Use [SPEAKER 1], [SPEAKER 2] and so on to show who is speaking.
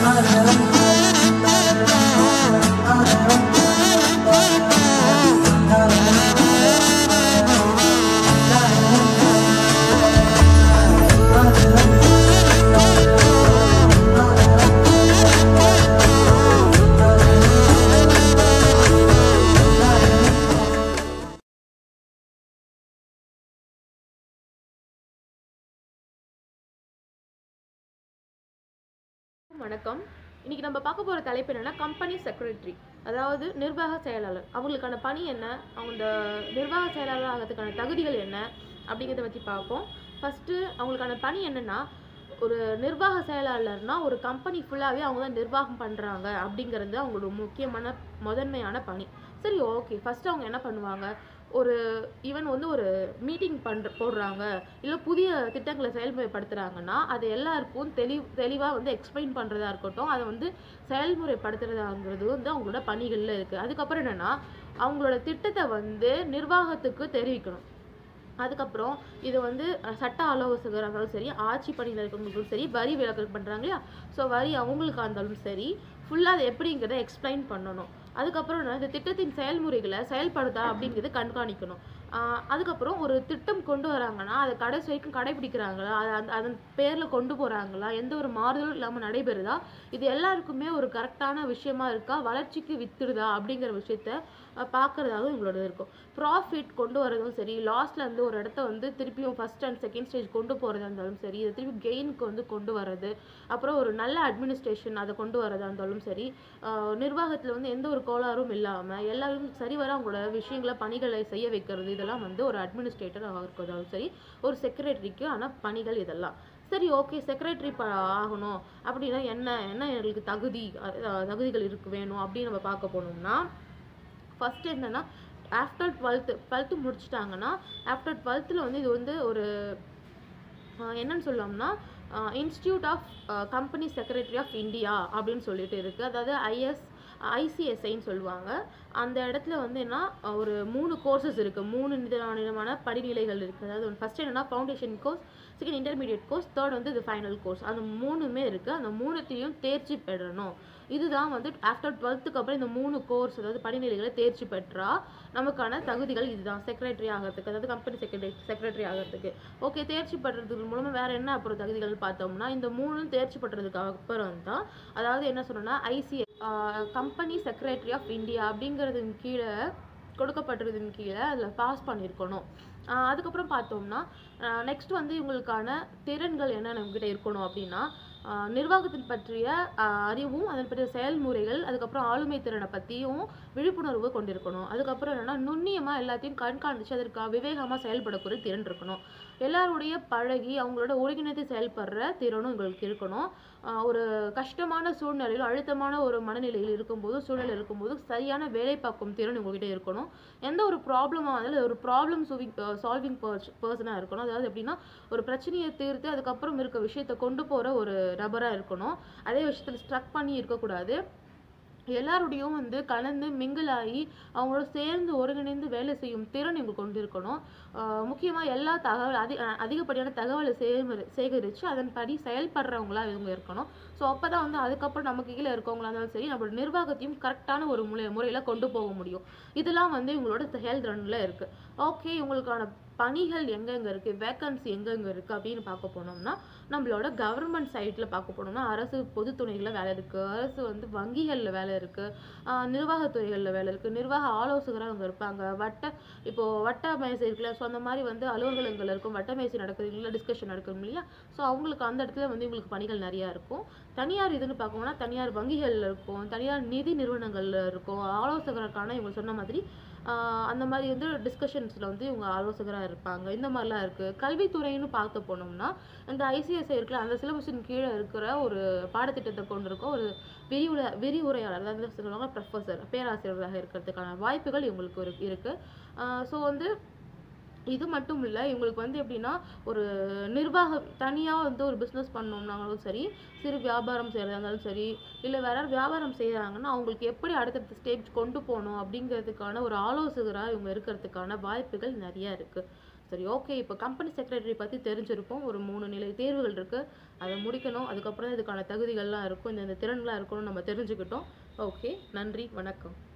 [SPEAKER 1] வணக்கம். இன்னைக்கு நம்ம பார்க்க போகிற தலைப்பு என்னென்னா கம்பெனி செக்ரட்டரி, அதாவது நிர்வாக செயலாளர். அவங்களுக்கான பணி என்ன, அவங்க நிர்வாக செயலாளர் ஆகிறதுக்கான தகுதிகள் என்ன அப்படிங்கிறத பற்றி பார்ப்போம். ஃபஸ்ட்டு அவங்களுக்கான பணி என்னென்னா, ஒரு நிர்வாக செயலாளர்னா ஒரு கம்பெனி ஃபுல்லாகவே அவங்க தான் நிர்வாகம் பண்ணுறாங்க அப்படிங்கிறது அவங்களோட முக்கியமான முதன்மையான பணி. சரி, ஓகே. ஃபஸ்ட்டு அவங்க என்ன பண்ணுவாங்க, ஒரு ஈவன் வந்து ஒரு மீட்டிங் போடுறாங்க, இல்லை புதிய திட்டங்களை செயல்முறைப்படுத்துகிறாங்கன்னா அது எல்லாருக்கும் தெளிவாக வந்து எக்ஸ்பிளைன் பண்ணுறதா இருக்கட்டும், அதை வந்து செயல்முறைப்படுத்துறதாங்கிறது வந்து அவங்களோட பணிகளில் இருக்குது. அதுக்கப்புறம் என்னென்னா, அவங்களோட திட்டத்தை வந்து நிர்வாகத்துக்கு தெரிவிக்கணும். அதுக்கப்புறம் இது வந்து சட்ட ஆலோசகராக இருந்தாலும் சரி, ஆட்சி பணியில் இருக்கிறவங்களுக்கும் சரி, வரி விலக்கு பண்ணுறாங்க இல்லையா, ஸோ வரி அவங்களுக்காக இருந்தாலும் சரி, ஃபுல்லாக அது எப்படிங்கிறத எக்ஸ்பிளைன் பண்ணணும். அதுக்கப்புறம் இந்த திட்டத்தின் செயல்முறைகளை செயல்படுத்தா அப்படிங்கிறது கண்காணிக்கணும். அதுக்கப்புறம் ஒரு திட்டம் கொண்டு வராங்கன்னா அதை கடைசி வரைக்கும் கடைபிடிக்கிறாங்களா, அதன் பேரில் கொண்டு போகிறாங்களா, எந்த ஒரு மாறுதலும் இல்லாமல் நடைபெறுதா, இது எல்லாருக்குமே ஒரு கரெக்டான விஷயமா இருக்கா, வளர்ச்சிக்கு வித்துடுதா அப்படிங்கிற விஷயத்த பார்க்குறதாகவும் இவங்களோட இருக்கும். ப்ராஃபிட் கொண்டு வரதும் சரி, லாஸ்ட்டில் வந்து ஒரு இடத்த வந்து திருப்பியும் ஃபஸ்ட் அண்ட் செகண்ட் ஸ்டேஜ் கொண்டு போகிறதா இருந்தாலும் சரி, இதை திருப்பி கெயினுக்கு வந்து கொண்டு வர்றது, அப்புறம் ஒரு நல்ல அட்மினிஸ்ட்ரேஷன் அதை கொண்டு வரதா இருந்தாலும் சரி, நிர்வாகத்தில் வந்து எந்த ஒரு கோளாறும் இல்லாமல் எல்லாரும் சரிவர அவங்களோட விஷயங்களை பணிகளை செய்ய வைக்கிறது, இதெல்லாம் வந்து ஒரு அட்மினிஸ்ட்ரேட்டர் இருக்கிறதாலும் சரி, ஒரு செக்ரட்டரிக்கு ஆனால் பணிகள் இதெல்லாம். சரி, ஓகே. செக்ரட்டரி ஆகணும் அப்படின்னா என்ன என்ன எங்களுக்கு தகுதிகள் வேணும் அப்படின்னு நம்ம பார்க்க போனோம்னா, ஃபஸ்ட்டு என்னென்னா, ஆஃப்டர் 12th முடிச்சிட்டாங்கன்னா, ஆஃப்டர் 12th வந்து இது வந்து ஒரு என்னன்னு சொல்லலாம்னா, institute of company secretary of India அப்படின்னு சொல்லிட்டு இருக்குது. அதாவது ஐசிஎஸ்ஐன்னு சொல்லுவாங்க. அந்த இடத்துல வந்து என்ன, ஒரு 3 கோர்சஸ் இருக்குது, 3 நிதானமான படிநிலைகள் இருக்குது. அதாவது ஃபஸ்ட் என்னென்னா foundation course, second intermediate course, third வந்து இது ஃபைனல் கோர்ஸ். அந்த 3மே இருக்குது. அந்த 3த்தையும் தேர்ச்சி பெறணும். இதுதான் வந்து ஆஃப்டர் 12th அப்புறம் இந்த 3 கோர்ஸ், அதாவது படிநிலைகளை தேர்ச்சி பெற்றா நமக்கான தகுதிகள் இதுதான் செக்ரட்டரி ஆகிறதுக்கு, அதாவது கம்பெனி செக்ரட்டரி ஆகிறதுக்கு. ஓகே, தேர்ச்சி பெற்றதுக்கு மூலமாக வேறு என்ன அப்புறம் தகுதிகள் பார்த்தோம்னா, இந்த 3 தேர்ச்சி பெற்றதுக்கு அப்புறம் தான், அதாவது என்ன சொன்னோன்னா கம்பெனி செக்ரட்டரி ஆஃப் இந்தியா அப்படிங்கிறதுக்கு கீழே கொடுக்கப்பட்டிருந்ததுக்கு கீழே அதில் பாஸ் பண்ணியிருக்கணும். அதுக்கப்புறம் பார்த்தோம்னா, நெக்ஸ்ட் வந்து இவங்களுக்கான திறன்கள் என்ன நம்மக்கிட்ட இருக்கணும் அப்படின்னா, நிர்வாகத்தின் பற்றிய அறிவும், அதன் பற்றிய செயல்முறைகள், அதுக்கப்புறம் ஆளுமை திறனை பற்றியும் விழிப்புணர்வு கொண்டிருக்கணும். அதுக்கப்புறம் என்னென்னா, நுண்ணியமாக எல்லாத்தையும் கண்காணித்து அதற்கு விவேகமாக செயல்படக்கூடிய திறன் இருக்கணும். எல்லாருடைய பழகி அவங்களோட ஒருங்கிணைத்து செயல்படுற திறனும் உங்களுக்கு இருக்கணும். ஒரு கஷ்டமான சூழ்நிலையில், அழுத்தமான ஒரு மனநிலையில் இருக்கும்போது, சூழ்நிலை இருக்கும்போது சரியான வேலை பார்க்கும் திறன் உங்கள்கிட்ட இருக்கணும். எந்த ஒரு ப்ராப்ளமாக இருந்தாலும் ஒரு ப்ராப்ளம் சால்விங் பர்சனாக இருக்கணும். அதாவது எப்படின்னா, ஒரு பிரச்சனையை தீர்த்து அதுக்கப்புறம் இருக்க விஷயத்தை கொண்டு போகிற ஒரு நபராக இருக்கணும். அதே விஷயத்தில் ஸ்ட்ரக் பண்ணி இருக்கக்கூடாது. எல்லாருடையும் வந்து கலந்து மிங்கிள் ஆகி அவங்களோட சேர்ந்து ஒருங்கிணைந்து வேலை செய்யும் திறன் இவங்க கொண்டு இருக்கணும். முக்கியமாக எல்லா அதிகப்படியான தகவலை சேகரித்து அதன்படி செயல்படுறவங்களா இவங்க இருக்கணும். ஸோ அப்போ தான் வந்து அதுக்கப்புறம் நமக்கு கீழே இருக்கவங்களா இருந்தாலும் சரி, நம்மளோட நிர்வாகத்தையும் கரெக்டான ஒரு முறையில் கொண்டு போக முடியும். இதெல்லாம் வந்து இவங்களோட செயல்திறனில் இருக்குது. ஓகே, இவங்களுக்கான பணிகள் எங்கெங்கே இருக்குது, வேக்கன்சி எங்கெங்கே இருக்குது அப்படின்னு பார்க்க போனோம்னா, நம்மளோட கவர்மெண்ட் சைட்டில் பார்க்க போனோம்னா அரசு பொதுத்துறைகளில் வேலை இருக்குது, அரசு வந்து வங்கிகளில் வேலை இருக்குது, நிர்வாகத்துறைகளில் வேலை இருக்குது, நிர்வாக ஆலோசகராக அவங்க இருப்பாங்க, வட்ட மேசை இருக்குல்ல, ஸோ அந்த மாதிரி வந்து அலுவலகங்கள் இருக்கும், வட்ட மேசை நடக்குது இல்லை, டிஸ்கஷன் நடக்கும் இல்லையா, ஸோ அவங்களுக்கு அந்த இடத்துல வந்து இவங்களுக்கு பணிகள் நிறையா இருக்கும். தனியார் இதுன்னு பார்க்கணும்னா தனியார் வங்கிகளில் இருக்கும், தனியார் நிதி நிறுவனங்களில் இருக்கும், ஆலோசகருக்கான இவங்க சொன்ன மாதிரி அந்த மாதிரி வந்து டிஸ்கஷன்ஸில் வந்து இவங்க ஆலோசகராக இருப்பாங்க. இந்த மாதிரிலாம் இருக்குது. கல்வித்துறைன்னு பார்த்து போனோம்னா, இந்த ஐசிஎஸ்ஐ இருக்குல்ல, அந்த சிலபஸின் கீழே இருக்கிற ஒரு பாடத்திட்டத்தை கொண்டு இருக்க ஒரு விரிவுரையாளர், அதாவது சொல்லுவாங்க ப்ரொஃபஸர், பேராசிரியராக இருக்கிறதுக்கான வாய்ப்புகள் இவங்களுக்கு இருக்குது. ஸோ வந்து இது மட்டும் இல்லை, இவங்களுக்கு வந்து எப்படின்னா, ஒரு நிர்வாகம் தனியாக வந்து ஒரு பிஸ்னஸ் பண்ணோம்னாலும் சரி, சிறு வியாபாரம் செய்கிறதா இருந்தாலும் சரி, இல்லை வேற வியாபாரம் செய்கிறாங்கன்னா அவங்களுக்கு எப்படி அடுத்தடுத்த ஸ்டேஜ் கொண்டு போகணும் அப்படிங்கிறதுக்கான ஒரு ஆலோசகராக இவங்க இருக்கிறதுக்கான வாய்ப்புகள் நிறையா இருக்குது. சரி, ஓகே. இப்போ கம்பெனி செக்ரட்டரி பற்றி தெரிஞ்சிருக்கும். ஒரு 3 நிலை தேர்வுகள் இருக்குது, அதை முடிக்கணும். அதுக்கப்புறம் இதுக்கான தகுதிகள்லாம் இருக்கும், இந்த திறன்லாம் இருக்கணும்னு நம்ம தெரிஞ்சுக்கிட்டோம். ஓகே, நன்றி, வணக்கம்.